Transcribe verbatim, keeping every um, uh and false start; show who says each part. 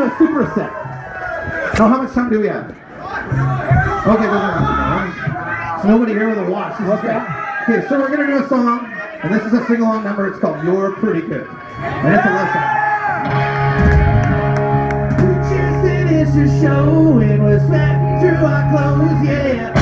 Speaker 1: a superset. So how much time do we have? Okay, there's enough. So nobody here with a watch. This is great. Okay, so we're gonna do a song, and this is a sing-along number. It's called "You're Pretty Good," and it's a love song. We just finished the show and we're sweating through our clothes, yeah.